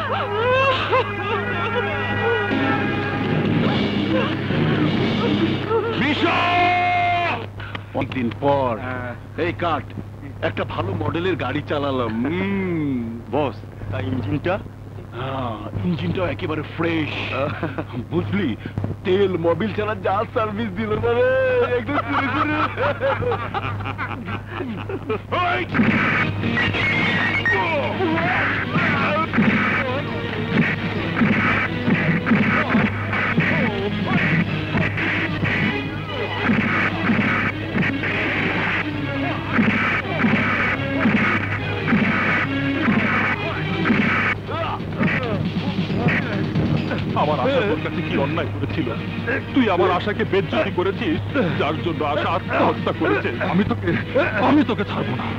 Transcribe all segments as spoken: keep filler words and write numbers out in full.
অনেকদিন পর এই কাট একটা ভালো মডেলের গাড়ি চালালাম বস। তাই ইঞ্জিনটা ইঞ্জিনটা একেবারে ফ্রেশ বুঝলি, তেল মোবিল ছাড়া যা সার্ভিস দিল মানে একটু শুরু শুরু। আমার আশা তোর কাছে কি অন্যায় করেছিল? তুই আমার আশাকে বেজ্জতি করেছিস, যার জন্য আশা আত্মহত্যা করেছে। আমি তোকে আমি তোকে ছাড়বো না।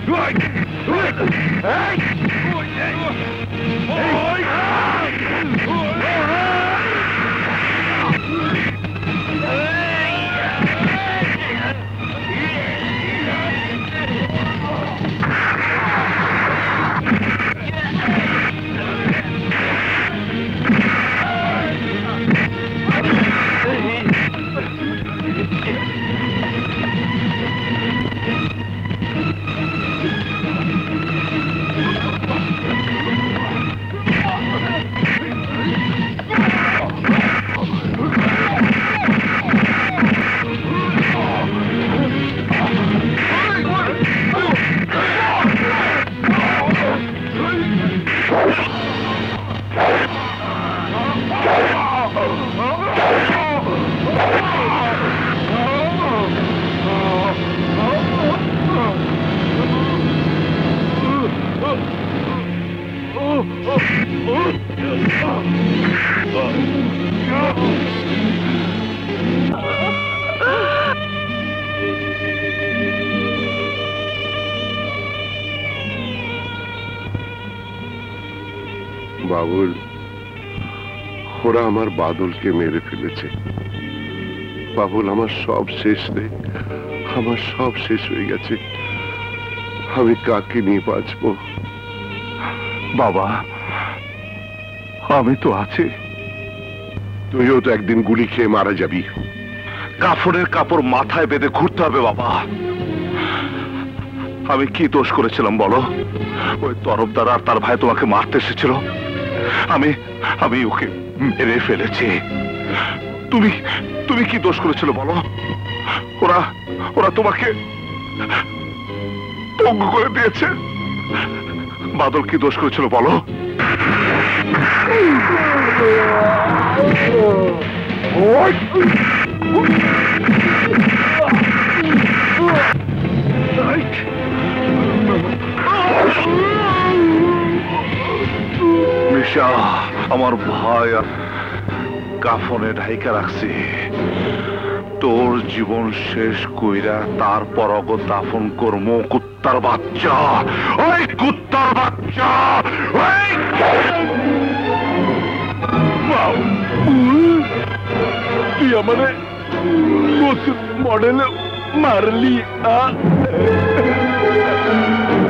বাবুল, ওরা আমার বাদলকে মেরে ফেলেছে। বাবুল, আমার সব শেষ রে, আমার সব শেষ হয়ে গেছে। আমি কাকে নিয়ে বাঁচবো? বাবা, আমি তো আছি। তুইও তো একদিন গুলি খেয়ে মারা যাবি। কাফনের কাপড় মাথায় বেঁধে ঘুরতে হবে বাবা। আমি কি দোষ করেছিলাম বলো? ওই তরফদার আর তার ভাই তোমাকে মারতে এসেছিল, আমি আমি ওকে মেরে ফেলেছি। তুমি তুমি কি দোষ করেছিল বলো? ওরা ওরা তোমাকে পঙ্গু করে দিয়েছে। বাদল কি দোষ করেছিল বলো? মিশা, আমার ভাই কাফনে ঢাইকা রাখছি। তোর জীবন শেষ কইরা তারপর অগ দাফন করবো। কুত্তার বাচ্চা, ওই কুত্তার বাচ্চা, তুই আমারে মডেল মারলি।